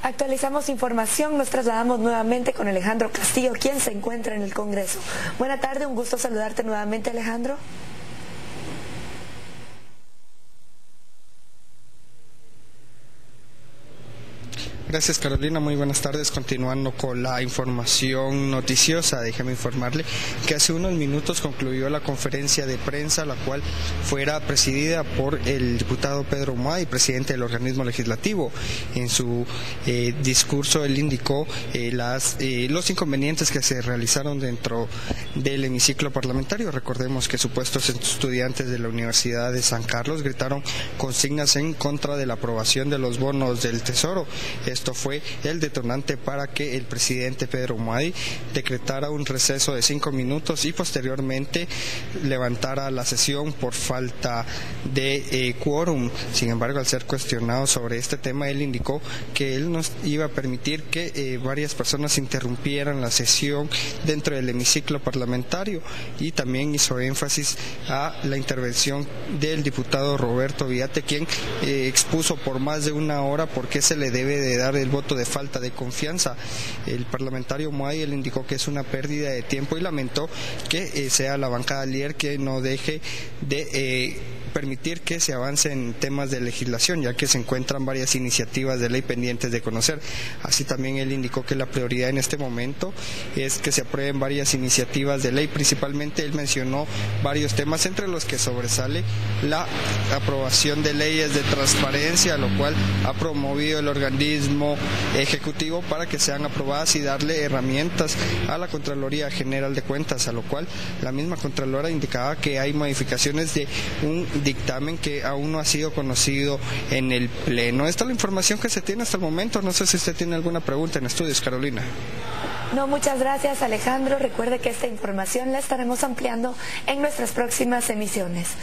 Actualizamos información, nos trasladamos nuevamente con Alejandro Castillo, quien se encuentra en el Congreso. Buena tarde, un gusto saludarte nuevamente, Alejandro. Gracias, Carolina, muy buenas tardes. Continuando con la información noticiosa, déjeme informarle que hace unos minutos concluyó la conferencia de prensa, la cual fuera presidida por el diputado Pedro Muadi, presidente del organismo legislativo. En su discurso él indicó los inconvenientes que se realizaron dentro del hemiciclo parlamentario. Recordemos que supuestos estudiantes de la Universidad de San Carlos gritaron consignas en contra de la aprobación de los bonos del Tesoro. Esto fue el detonante para que el presidente Pedro Muadi decretara un receso de 5 minutos y posteriormente levantara la sesión por falta de quórum. Sin embargo, al ser cuestionado sobre este tema, él indicó que él no iba a permitir que varias personas interrumpieran la sesión dentro del hemiciclo parlamentario, y también hizo énfasis a la intervención del diputado Roberto Villate, quien expuso por más de una hora por qué se le debe de dar el voto de falta de confianza. El parlamentario Muadi le indicó que es una pérdida de tiempo y lamentó que sea la bancada líder que no deje de permitir que se avance en temas de legislación, ya que se encuentran varias iniciativas de ley pendientes de conocer. Así también él indicó que la prioridad en este momento es que se aprueben varias iniciativas de ley. Principalmente él mencionó varios temas, entre los que sobresale la aprobación de leyes de transparencia, lo cual ha promovido el organismo ejecutivo para que sean aprobadas y darle herramientas a la Contraloría General de Cuentas, a lo cual la misma Contralora indicaba que hay modificaciones de un dictamen que aún no ha sido conocido en el Pleno. Esta es la información que se tiene hasta el momento. No sé si usted tiene alguna pregunta en estudios, Carolina. No, muchas gracias, Alejandro. Recuerde que esta información la estaremos ampliando en nuestras próximas emisiones.